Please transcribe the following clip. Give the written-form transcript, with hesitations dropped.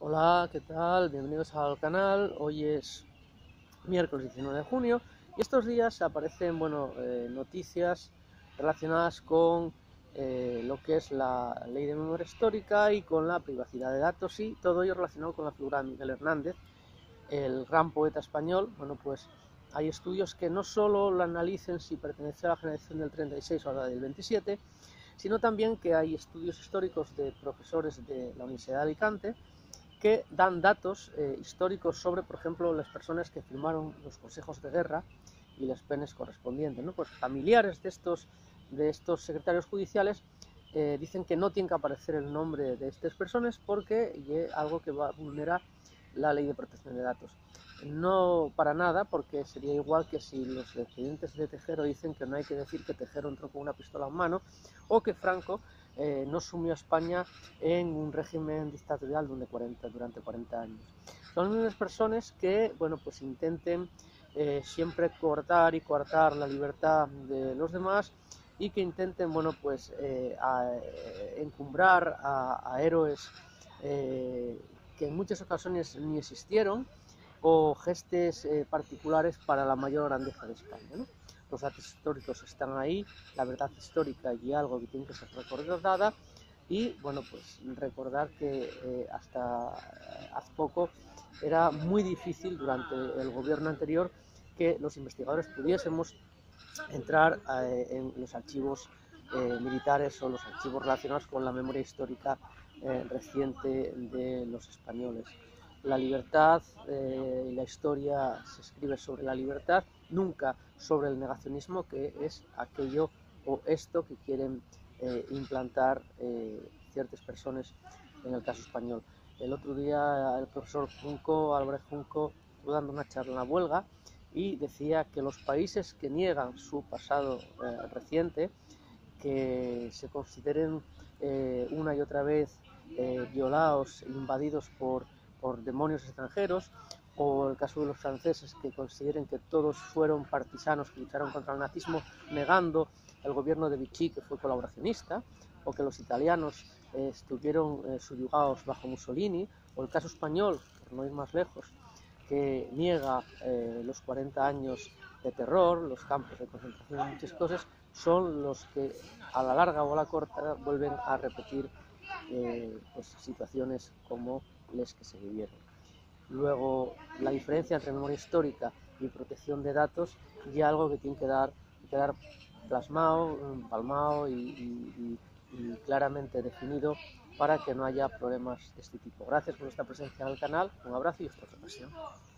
Hola, ¿qué tal? Bienvenidos al canal. Hoy es miércoles 19 de junio y estos días aparecen noticias relacionadas con lo que es la ley de memoria histórica y con la privacidad de datos, y todo ello relacionado con la figura de Miguel Hernández, el gran poeta español. Pues hay estudios que no solo lo analicen si pertenece a la generación del 36 o a la del 27, sino también que hay estudios históricos de profesores de la Universidad de Alicante que dan datos históricos sobre, por ejemplo, las personas que firmaron los consejos de guerra y las penas correspondientes, ¿no? Pues familiares de estos secretarios judiciales dicen que no tiene que aparecer el nombre de estas personas porque es algo que va a vulnerar la ley de protección de datos. No para nada, porque sería igual que si los descendientes de Tejero dicen que no hay que decir que Tejero entró con una pistola en mano, o que Franco no sumió a España en un régimen dictatorial durante 40 años. Son unas personas que pues intenten siempre cortar y coartar la libertad de los demás, y que intenten encumbrar a héroes que en muchas ocasiones ni existieron, o gestes particulares para la mayor grandeza de España, ¿no? Los datos históricos están ahí, la verdad histórica y algo que tiene que ser recordada, y pues recordar que hasta hace poco era muy difícil durante el gobierno anterior que los investigadores pudiésemos entrar en los archivos militares o los archivos relacionados con la memoria histórica reciente de los españoles. La libertad y la historia se escribe sobre la libertad, nunca sobre el negacionismo, que es aquello o esto que quieren implantar ciertas personas en el caso español. El otro día el profesor Albrecht Junco, estuvo dando una charla en la huelga y decía que los países que niegan su pasado reciente, que se consideren una y otra vez violados e invadidos por demonios extranjeros, o el caso de los franceses, que consideren que todos fueron partisanos que lucharon contra el nazismo, negando el gobierno de Vichy, que fue colaboracionista, o que los italianos estuvieron subyugados bajo Mussolini, o el caso español, por no ir más lejos, que niega los 40 años de terror, los campos de concentración y muchas cosas, son los que a la larga o a la corta vuelven a repetir situaciones como las que se vivieron. Luego, la diferencia entre memoria histórica y protección de datos ya algo que tiene que quedar plasmado, palmado y claramente definido, para que no haya problemas de este tipo. Gracias por vuestra presencia en el canal, un abrazo y hasta otra ocasión.